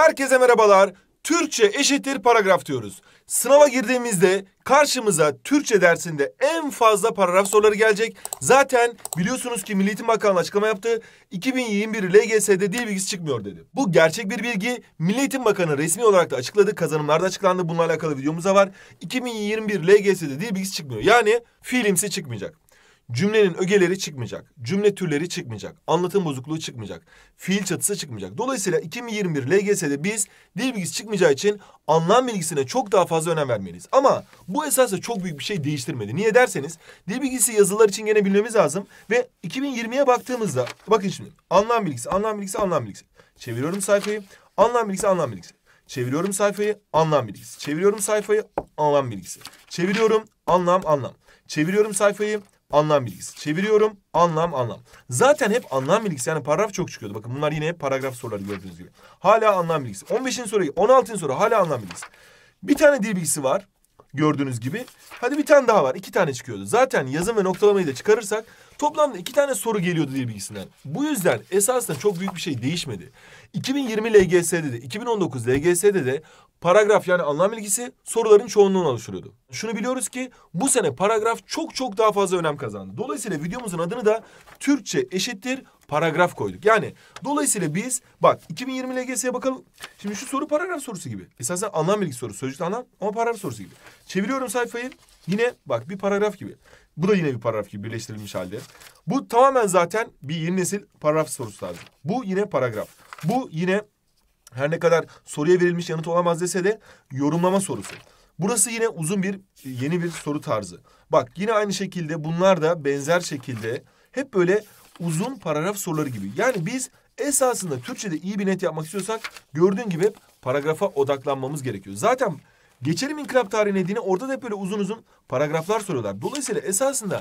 Herkese merhabalar. Türkçe eşittir paragraf diyoruz. Sınava girdiğimizde karşımıza Türkçe dersinde en fazla paragraf soruları gelecek. Zaten biliyorsunuz ki Milli Eğitim Bakanlığı açıklama yaptı. 2021 LGS'de dil bilgisi çıkmıyor dedi. Bu gerçek bir bilgi. Milli Eğitim Bakanı resmi olarak da açıkladı. Kazanımlar da açıklandı. Bununla alakalı videomuz da var. 2021 LGS'de dil bilgisi çıkmıyor. Yani fiilimsi çıkmayacak. Cümlenin ögeleri çıkmayacak. Cümle türleri çıkmayacak. Anlatım bozukluğu çıkmayacak. Fiil çatısı çıkmayacak. Dolayısıyla 2021 LGS'de biz dil bilgisi çıkmayacağı için anlam bilgisine çok daha fazla önem vermeliyiz. Ama bu esasında çok büyük bir şey değiştirmedi. Niye derseniz dil bilgisi yazılar için gene bilmemiz lazım. Ve 2020'ye baktığımızda bakın şimdi anlam bilgisi, anlam bilgisi, anlam bilgisi. Çeviriyorum sayfayı. Anlam bilgisi, anlam bilgisi. Çeviriyorum sayfayı. Anlam bilgisi. Çeviriyorum sayfayı. Anlam bilgisi. Çeviriyorum. Anlam. Çeviriyorum sayfayı. Anlam bilgisi. Çeviriyorum. Anlam. Zaten hep anlam bilgisi yani paragraf çok çıkıyordu. Bakın bunlar yine hep paragraf soruları gördüğünüz gibi. Hala anlam bilgisi. 15. soru, 16. soru hala anlam bilgisi. Bir tane dil bilgisi var gördüğünüz gibi. Hadi bir tane daha var. 2 tane çıkıyordu. Zaten yazım ve noktalamayı da çıkarırsak toplamda 2 tane soru geliyordu dil bilgisinden. Bu yüzden esasında çok büyük bir şey değişmedi. 2020 LGS'de de 2019 LGS'de de paragraf yani anlam bilgisi soruların çoğunluğunu oluşturuyordu. Şunu biliyoruz ki bu sene paragraf çok daha fazla önem kazandı. Dolayısıyla videomuzun adını da Türkçe eşittir paragraf koyduk. Yani dolayısıyla biz bak 2020 LGS'ye bakalım. Şimdi şu soru paragraf sorusu gibi. Esasen anlam bilgisi sorusu. Sözcükte anlam ama paragraf sorusu gibi. Çeviriyorum sayfayı. Yine bak bir paragraf gibi. Bu da yine bir paragraf gibi birleştirilmiş halde. Bu tamamen zaten bir yeni nesil paragraf sorusu tarzı. Bu yine paragraf. Bu yine her ne kadar soruya verilmiş yanıt olamaz dese de yorumlama sorusu. Burası yine uzun bir yeni bir soru tarzı. Bak yine aynı şekilde bunlar da benzer şekilde hep böyle uzun paragraf soruları gibi. Yani biz esasında Türkçe'de iyi bir net yapmak istiyorsak gördüğün gibi hep paragrafa odaklanmamız gerekiyor. Zaten geçelim inkılap tarihine dediğine orada da hep böyle uzun paragraflar soruyorlar. Dolayısıyla esasında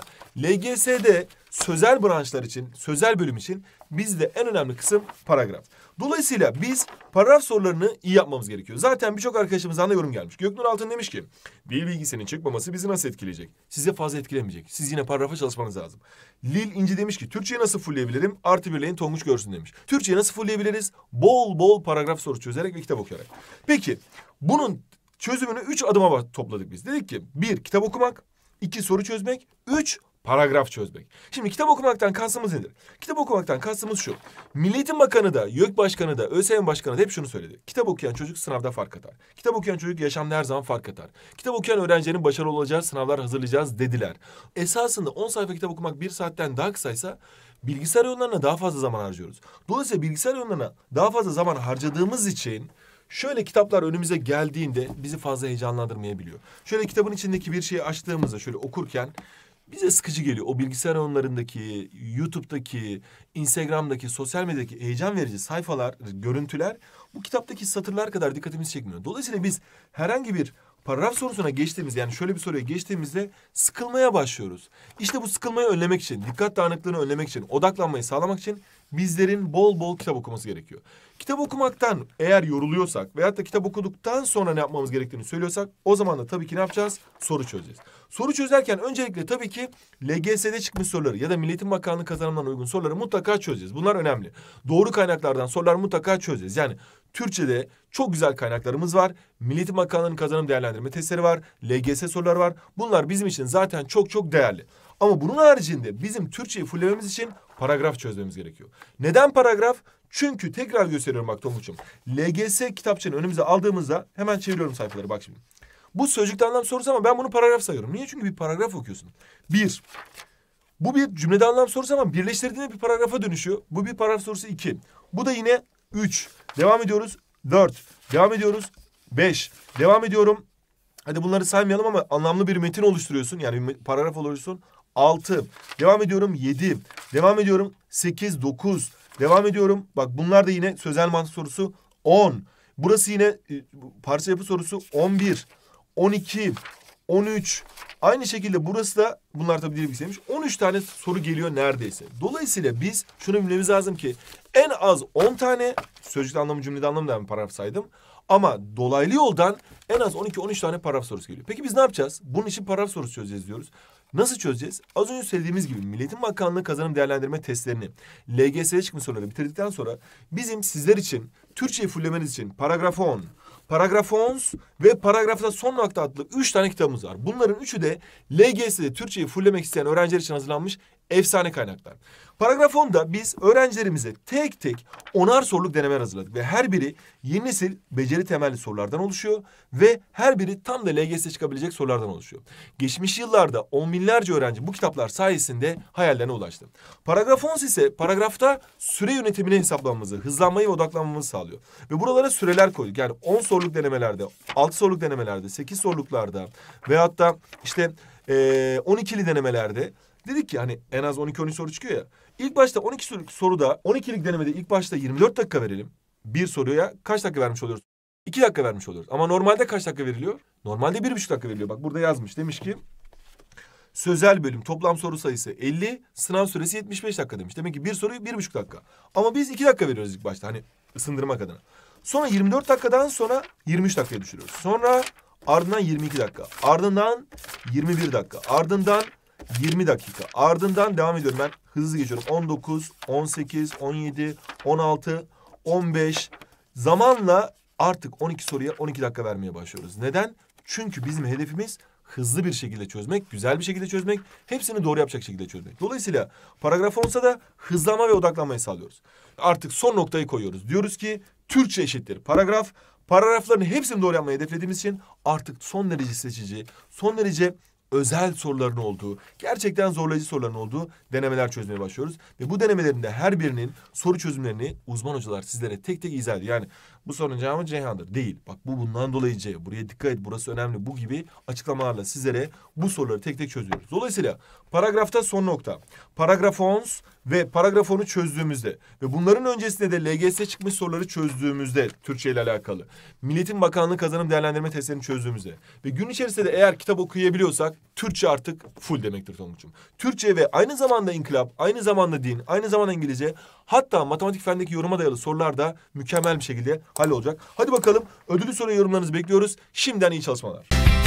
LGS'de sözel branşlar için, sözel bölüm için bizde en önemli kısım paragraf. Dolayısıyla biz paragraf sorularını iyi yapmamız gerekiyor. Zaten birçok arkadaşımızdan da yorum gelmiş. Göknur Altın demiş ki dil bilgisinin çıkmaması bizi nasıl etkileyecek? Size fazla etkilemeyecek. Siz yine paragrafa çalışmanız lazım. Lil İnci demiş ki Türkçeyi nasıl fullleyebilirim? Artı birleyin Tonguç görsün demiş. Türkçeyi nasıl fullleyebiliriz? Bol paragraf soru çözerek ve kitap okuyarak. Peki bunun çözümünü 3 adıma topladık biz. Dedik ki 1 kitap okumak, 2 soru çözmek, 3 paragraf çözmek. Şimdi kitap okumaktan kastımız nedir? Kitap okumaktan kastımız şu. Milli Eğitim Bakanı da, YÖK Başkanı da, ÖSYM Başkanı da hep şunu söyledi. Kitap okuyan çocuk sınavda fark atar. Kitap okuyan çocuk yaşamda her zaman fark atar. Kitap okuyan öğrencilerin başarılı olacağı sınavlar hazırlayacağız dediler. Esasında 10 sayfa kitap okumak 1 saatten daha kısaysa bilgisayar oyunlarına daha fazla zaman harcıyoruz. Dolayısıyla bilgisayar oyunlarına daha fazla zaman harcadığımız için şöyle kitaplar önümüze geldiğinde bizi fazla heyecanlandırmayabiliyor. Şöyle kitabın içindeki bir şeyi açtığımızda şöyle okurken bize sıkıcı geliyor. O bilgisayar oyunlarındaki, YouTube'daki, Instagram'daki, sosyal medyadaki heyecan verici sayfalar, görüntüler bu kitaptaki satırlar kadar dikkatimizi çekmiyor. Dolayısıyla biz herhangi bir paragraf sorusuna geçtiğimiz yani şöyle bir soruya geçtiğimizde sıkılmaya başlıyoruz. İşte bu sıkılmayı önlemek için, dikkat dağınıklığını önlemek için, odaklanmayı sağlamak için bizlerin bol kitap okuması gerekiyor. Kitap okumaktan eğer yoruluyorsak veyahut da kitap okuduktan sonra ne yapmamız gerektiğini söylüyorsak o zaman da tabii ki ne yapacağız? Soru çözeceğiz. Soru çözerken öncelikle tabii ki LGS'de çıkmış soruları ya da Milli Eğitim Bakanlığı kazanımlarına uygun soruları mutlaka çözeceğiz. Bunlar önemli. Doğru kaynaklardan sorular mutlaka çözeceğiz. Yani Türkçe'de çok güzel kaynaklarımız var. Milli Eğitim Bakanlığı'nın kazanım değerlendirme testleri var. LGS soruları var. Bunlar bizim için zaten çok değerli. Ama bunun haricinde bizim Türkçeyi fullememiz için paragraf çözmemiz gerekiyor. Neden paragraf? Çünkü tekrar gösteriyorum bak Tonguç'um. LGS kitapçığını önümüze aldığımızda hemen çeviriyorum sayfaları bak şimdi. Bu sözcükte anlam sorusu ama ben bunu paragraf sayıyorum. Niye? Çünkü bir paragraf okuyorsun. Bu bir cümlede anlam sorusu ama birleştirdiğinde bir paragrafa dönüşüyor. Bu bir paragraf sorusu 2. Bu da yine 3. Devam ediyoruz. 4. Devam ediyoruz. 5. Devam ediyorum. Hadi bunları saymayalım ama anlamlı bir metin oluşturuyorsun. Yani bir paragraf oluşturuyorsun. 6. Devam ediyorum. 7. Devam ediyorum. 8, 9. Devam ediyorum. Bak bunlar da yine sözel mantık sorusu. 10. Burası yine parça yapı sorusu. 11. 12. 13. Aynı şekilde burası da bunlar tabii dil bilgisiymiş. 13 tane soru geliyor neredeyse. Dolayısıyla biz şunu bilmemiz lazım ki en az 10 tane sözcükte anlamı cümlede anlamı da ben paragraf saydım. Ama dolaylı yoldan en az 12-13 tane paragraf sorusu geliyor. Peki biz ne yapacağız? Bunun için paragraf sorusu çözeceğiz diyoruz. Nasıl çözeceğiz? Az önce söylediğimiz gibi Milli Eğitim Bakanlığı kazanım değerlendirme testlerini LGS'ye çıkmış soruları bitirdikten sonra bizim sizler için Türkçeyi fullemeniz için paragraf 10, paragraf 10 ve paragrafta son nokta adlı 3 tane kitabımız var. Bunların üçü de LGS'de Türkçeyi fullemek isteyen öğrenciler için hazırlanmış efsane kaynaklar. Paragraf 10'da biz öğrencilerimize tek tek 10'ar soruluk denemeler hazırladık ve her biri yeni nesil beceri temelli sorulardan oluşuyor ve her biri tam da LGS'ye çıkabilecek sorulardan oluşuyor. Geçmiş yıllarda on binlerce öğrenci bu kitaplar sayesinde hayallerine ulaştı. Paragraf 10 ise paragrafta süre yönetimini hesaplamamızı, hızlanmayı ve odaklanmamızı sağlıyor. Ve buralara süreler koyduk. Yani 10 soruluk denemelerde, 6 soruluk denemelerde, 8 soruluklarda veyahut da işte 12'li denemelerde dedik ki hani en az 12-13 soru çıkıyor ya. İlk başta 12 soruda 12'lik denemede ilk başta 24 dakika verelim. Bir soruya kaç dakika vermiş oluyoruz? 2 dakika vermiş oluyoruz. Ama normalde kaç dakika veriliyor? Normalde 1,5 dakika veriliyor. Bak burada yazmış. Demiş ki sözel bölüm toplam soru sayısı 50, sınav süresi 75 dakika demiş. Demek ki bir soruyu 1,5 dakika. Ama biz 2 dakika veriyoruz ilk başta hani ısındırmak adına. Sonra 24 dakikadan sonra 23 dakikaya düşürüyoruz. Sonra ardından 22 dakika. Ardından 21 dakika. Ardından 20 dakika. Ardından devam ediyorum ben. Hızlı geçiyorum. 19, 18, 17, 16, 15. Zamanla artık 12 soruya 12 dakika vermeye başlıyoruz. Neden? Çünkü bizim hedefimiz hızlı bir şekilde çözmek, güzel bir şekilde çözmek, hepsini doğru yapacak şekilde çözmek. Dolayısıyla paragraf olsa da hızlanma ve odaklanmayı sağlıyoruz. Artık son noktayı koyuyoruz. Diyoruz ki Türkçe eşittir paragraf. Paragrafların hepsini doğru yapmayı hedeflediğimiz için artık son derece seçici, son derece özel soruların olduğu, gerçekten zorlayıcı soruların olduğu denemeler çözmeye başlıyoruz. Ve bu denemelerin de her birinin soru çözümlerini uzman hocalar sizlere tek tek izah ediyor. Yani bu sorunun cevabı Ceyhan'dır. Değil. Bak bu bundan dolayı C. Buraya dikkat et. Burası önemli. Bu gibi açıklamalarla sizlere bu soruları tek tek çözüyoruz. Dolayısıyla paragrafta son nokta. Paragraf 10 ve paragraf 10'u çözdüğümüzde ve bunların öncesinde de LGS çıkmış soruları çözdüğümüzde Türkçe ile alakalı. Milli Eğitim Bakanlığı kazanım değerlendirme testlerini çözdüğümüzde ve gün içerisinde de eğer kitap okuyabiliyorsak Türkçe artık full demektir Tonguç'um. Türkçe ve aynı zamanda inkılap, aynı zamanda din, aynı zamanda İngilizce, hatta matematik fendeki yoruma dayalı sorular da mükemmel bir şekilde hallolacak. Hadi bakalım ödüllü soru yorumlarınızı bekliyoruz. Şimdiden iyi çalışmalar.